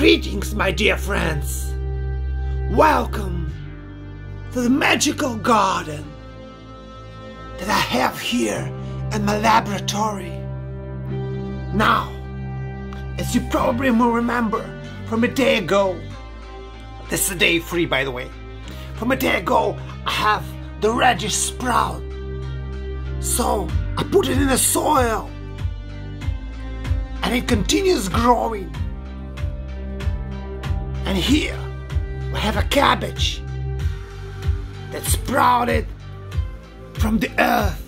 Greetings, my dear friends. Welcome to the magical garden that I have here in my laboratory. Now, as you probably will remember from a day ago, this is a day 3 by the way, from a day ago I have the radish sprout. So I put it in the soil and it continues growing. And here we have a cabbage that sprouted from the earth.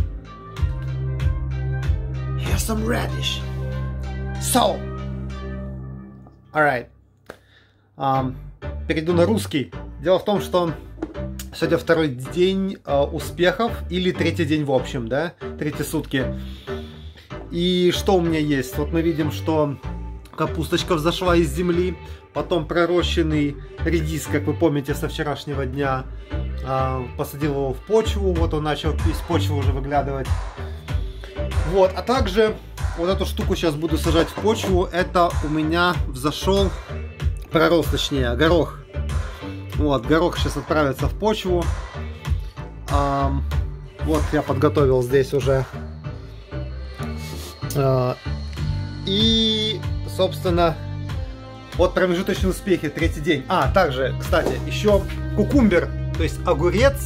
Here's some radish. So, alright. Перейду на русский. Дело в том, что сегодня второй день успехов, или третий день в общем, да? Третьи сутки. И что у меня есть? Вот мы видим, что капусточка взошла из земли. Потом пророщенный редис, как вы помните, со вчерашнего дня, посадил его в почву. Вот он начал из почвы уже выглядывать. Вот, а также вот эту штуку сейчас буду сажать в почву. Это у меня взошел, пророс точнее, горох. Вот, горох сейчас отправится в почву. Вот я подготовил здесь уже. И, собственно, вот промежуточные успехи, третий день. Также, кстати, еще кукумбер, то есть огурец.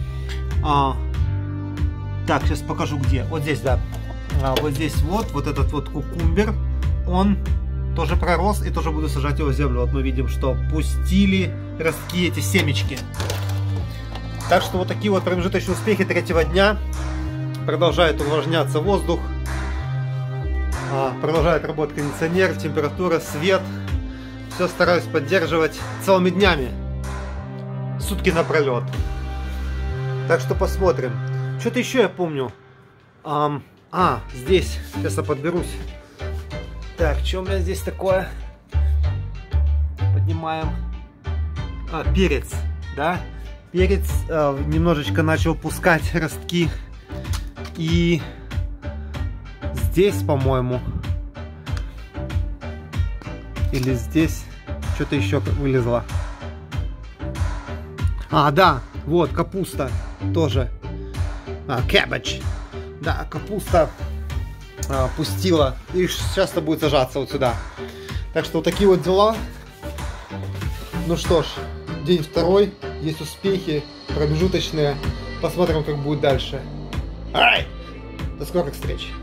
Так, сейчас покажу где. Вот здесь, да. Вот здесь вот этот вот кукумбер. Он тоже пророс, и тоже буду сажать его в землю. Вот мы видим, что пустили ростки, эти семечки. Так что вот такие вот промежуточные успехи третьего дня. Продолжает увлажняться воздух. Продолжает работать кондиционер, температура, свет. Все стараюсь поддерживать целыми днями. Сутки напролет. Так что посмотрим. Что-то еще я помню. Здесь. Сейчас я подберусь. Так, что у меня здесь такое? Поднимаем. Перец. Да? Перец немножечко начал пускать ростки. И здесь, по-моему, или здесь что-то еще вылезло. Да, вот капуста тоже. Cabbage. Да, капуста пустила. И сейчас-то будет сажаться вот сюда. Так что вот такие вот дела. Ну что ж, день второй. Есть успехи промежуточные. Посмотрим, как будет дальше. Alright. До скорых встреч.